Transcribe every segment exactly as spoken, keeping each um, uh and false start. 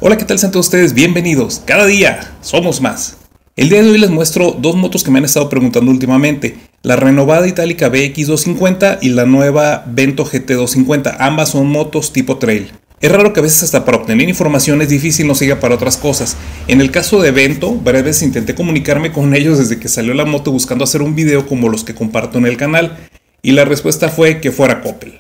Hola, ¿qué tal? Sean todos ustedes bienvenidos. Cada día somos más. El día de hoy les muestro dos motos que me han estado preguntando últimamente. La renovada Itálica B X doscientos cincuenta y la nueva Vento G T doscientos cincuenta. Ambas son motos tipo trail. Es raro que a veces hasta para obtener información es difícil, no siga para otras cosas. En el caso de Vento, varias veces intenté comunicarme con ellos desde que salió la moto buscando hacer un video como los que comparto en el canal. Y la respuesta fue que fuera Coppel.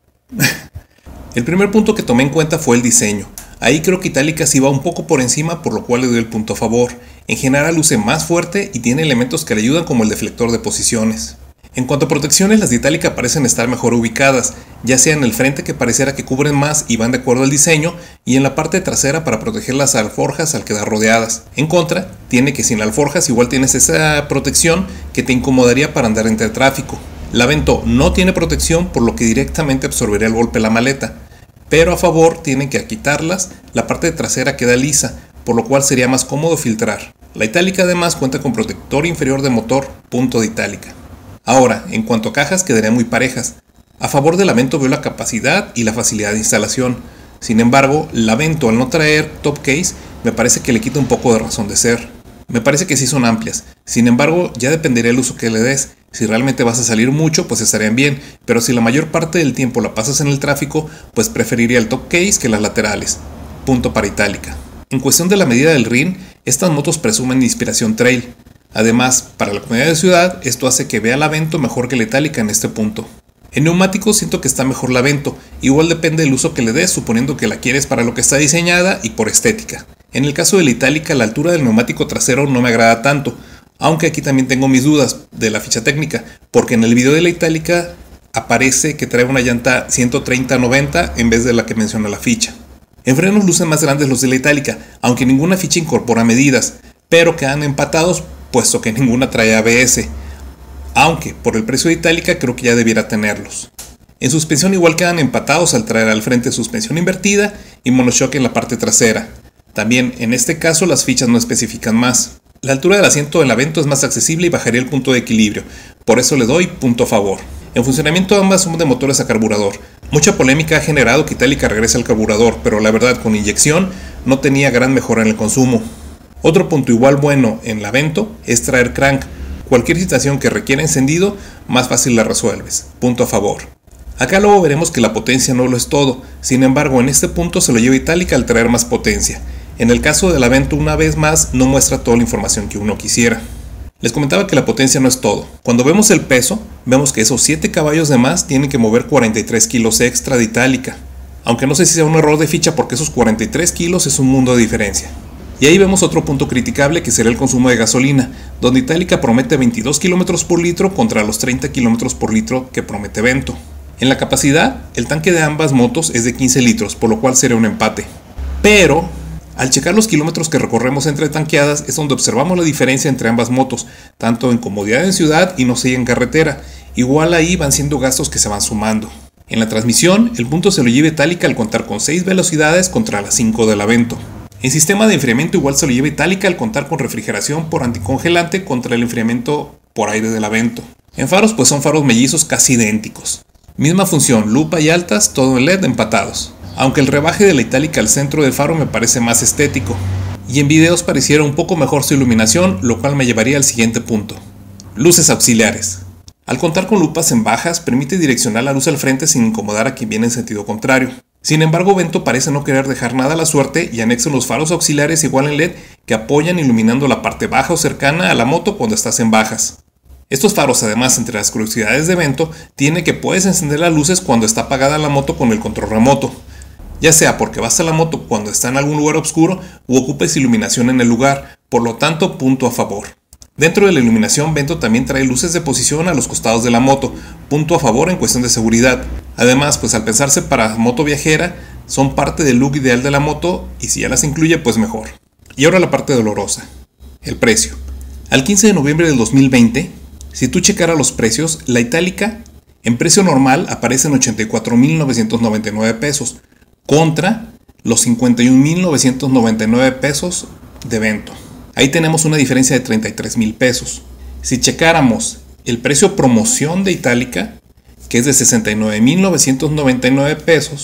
El primer punto que tomé en cuenta fue el diseño. Ahí creo que Itálica sí va un poco por encima, por lo cual le doy el punto a favor. En general luce más fuerte y tiene elementos que le ayudan como el deflector de posiciones. En cuanto a protecciones, las de Itálica parecen estar mejor ubicadas, ya sea en el frente que pareciera que cubren más y van de acuerdo al diseño, y en la parte trasera para proteger las alforjas al quedar rodeadas. En contra, tiene que sin alforjas igual tienes esa protección que te incomodaría para andar entre el tráfico. La Vento no tiene protección, por lo que directamente absorbería el golpe de la maleta. Pero a favor tienen que al quitarlas, la parte trasera queda lisa, por lo cual sería más cómodo filtrar. La Itálica además cuenta con protector inferior de motor, punto de Itálica. Ahora, en cuanto a cajas quedarían muy parejas. A favor de la Vento veo la capacidad y la facilidad de instalación. Sin embargo, la Vento al no traer top case me parece que le quita un poco de razón de ser. Me parece que sí son amplias, sin embargo ya dependería el uso que le des. Si realmente vas a salir mucho, pues estarían bien, pero si la mayor parte del tiempo la pasas en el tráfico, pues preferiría el top case que las laterales. Punto para Itálica. En cuestión de la medida del R I N, estas motos presumen de inspiración trail. Además, para la comunidad de ciudad, esto hace que vea la Vento mejor que la Itálica en este punto. En neumáticos siento que está mejor la Vento, igual depende del uso que le des, suponiendo que la quieres para lo que está diseñada y por estética. En el caso de la Itálica, la altura del neumático trasero no me agrada tanto, aunque aquí también tengo mis dudas de la ficha técnica, porque en el video de la Itálica aparece que trae una llanta ciento treinta noventa en vez de la que menciona la ficha. En frenos lucen más grandes los de la Itálica, aunque ninguna ficha incorpora medidas, pero quedan empatados puesto que ninguna trae A B S, aunque por el precio de Itálica creo que ya debiera tenerlos. En suspensión igual quedan empatados al traer al frente suspensión invertida y monoshock en la parte trasera. También en este caso las fichas no especifican más. La altura del asiento de la Vento es más accesible y bajaría el punto de equilibrio, por eso le doy punto a favor. En funcionamiento ambas son de motores a carburador. Mucha polémica ha generado que Itálica regrese al carburador, pero la verdad con inyección no tenía gran mejora en el consumo. Otro punto igual bueno en la Vento es traer crank. Cualquier situación que requiera encendido, más fácil la resuelves. Punto a favor. Acá luego veremos que la potencia no lo es todo, sin embargo en este punto se lo lleva Itálica al traer más potencia. En el caso de la Vento una vez más no muestra toda la información que uno quisiera. Les comentaba que la potencia no es todo. Cuando vemos el peso, vemos que esos siete caballos de más tienen que mover cuarenta y tres kilos extra de Itálica. Aunque no sé si sea un error de ficha porque esos cuarenta y tres kilos es un mundo de diferencia. Y ahí vemos otro punto criticable que será el consumo de gasolina, donde Itálica promete veintidós kilómetros por litro contra los treinta kilómetros por litro que promete Vento. En la capacidad, el tanque de ambas motos es de quince litros, por lo cual sería un empate. Pero al checar los kilómetros que recorremos entre tanqueadas es donde observamos la diferencia entre ambas motos, tanto en comodidad en ciudad y no sé en carretera. Igual ahí van siendo gastos que se van sumando. En la transmisión, el punto se lo lleva Itálica al contar con seis velocidades contra las cinco de la Vento. En sistema de enfriamiento igual se lo lleva Itálica al contar con refrigeración por anticongelante contra el enfriamiento por aire de la Vento. En faros pues son faros mellizos casi idénticos. Misma función, lupa y altas, todo en L E D empatados. Aunque el rebaje de la Itálica al centro del faro me parece más estético. Y en videos pareciera un poco mejor su iluminación, lo cual me llevaría al siguiente punto. Luces auxiliares. Al contar con lupas en bajas, permite direccionar la luz al frente sin incomodar a quien viene en sentido contrario. Sin embargo, Vento parece no querer dejar nada a la suerte y anexa los faros auxiliares igual en L E D que apoyan iluminando la parte baja o cercana a la moto cuando estás en bajas. Estos faros, además, entre las curiosidades de Vento, tiene que puedes encender las luces cuando está apagada la moto con el control remoto. Ya sea porque vas a la moto cuando está en algún lugar oscuro u ocupes iluminación en el lugar, por lo tanto punto a favor. Dentro de la iluminación Vento también trae luces de posición a los costados de la moto, punto a favor en cuestión de seguridad. Además, pues al pensarse para moto viajera, son parte del look ideal de la moto y si ya las incluye pues mejor. Y ahora la parte dolorosa, el precio. Al quince de noviembre del dos mil veinte, si tú checaras los precios, la Itálica en precio normal aparece en ochenta y cuatro mil novecientos noventa y nueve pesos, contra los cincuenta y un mil novecientos noventa y nueve pesos de Vento. Ahí tenemos una diferencia de treinta y tres mil pesos. Si checáramos el precio promoción de Itálica, que es de sesenta y nueve mil novecientos noventa y nueve pesos,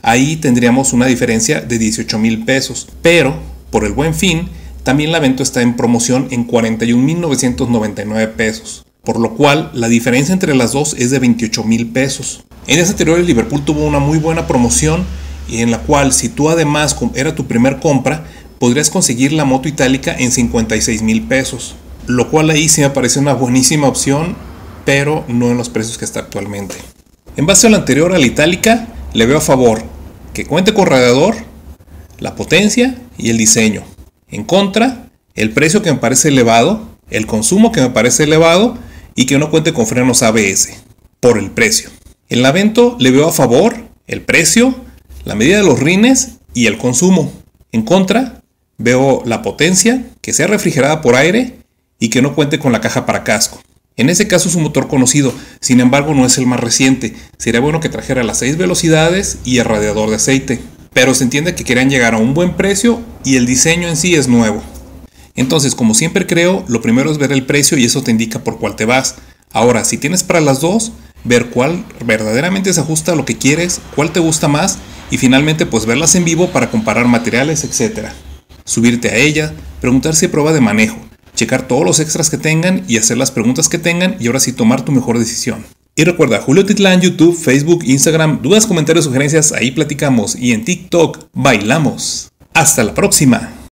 ahí tendríamos una diferencia de dieciocho mil pesos. Pero, por el Buen Fin, también la Vento está en promoción en cuarenta y un mil novecientos noventa y nueve pesos. Por lo cual, la diferencia entre las dos es de veintiocho mil pesos. En días anteriores, Liverpool tuvo una muy buena promoción y en la cual, si tú además era tu primer compra, podrías conseguir la moto itálica en cincuenta y seis mil pesos. Lo cual ahí sí me parece una buenísima opción, pero no en los precios que está actualmente. En base a lo anterior, a la itálica, le veo a favor que cuente con radiador, la potencia y el diseño. En contra, el precio que me parece elevado, el consumo que me parece elevado y que no cuente con frenos A B S, por el precio. En la Vento le veo a favor el precio, la medida de los rines y el consumo. En contra, veo la potencia, que sea refrigerada por aire y que no cuente con la caja para casco. En ese caso es un motor conocido, sin embargo no es el más reciente. Sería bueno que trajera las seis velocidades y el radiador de aceite. Pero se entiende que querían llegar a un buen precio y el diseño en sí es nuevo. Entonces, como siempre creo, lo primero es ver el precio y eso te indica por cuál te vas. Ahora, si tienes para las dos, ver cuál verdaderamente se ajusta a lo que quieres, cuál te gusta más y finalmente pues verlas en vivo para comparar materiales, etcétera. Subirte a ella, preguntar si hay prueba de manejo, checar todos los extras que tengan y hacer las preguntas que tengan y ahora sí tomar tu mejor decisión. Y recuerda, Julio Titlán, YouTube, Facebook, Instagram, dudas, comentarios, sugerencias, ahí platicamos y en TikTok bailamos. Hasta la próxima.